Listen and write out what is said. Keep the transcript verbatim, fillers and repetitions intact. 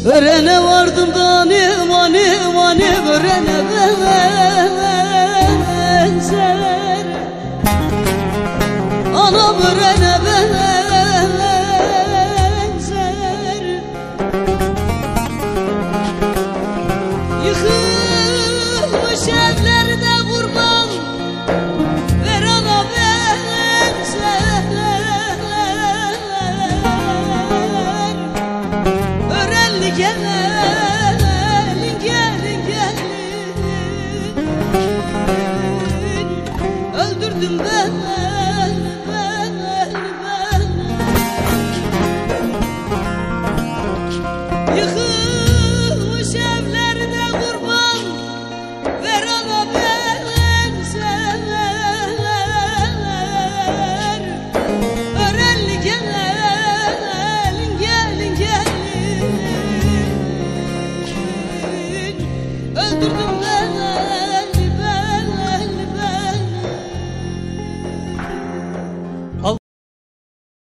Örene vardım da ne mani mani örene benzer. Anam örene benzer. Yıkılmış evlerde kurban ver ana benzer. Örenli gelin gelin gelin, öldürdüm ben ben ben. Yıkılmış evlerde kurban ver ana benzer. Örenli gelin gelin gelin, öldürdüm ben.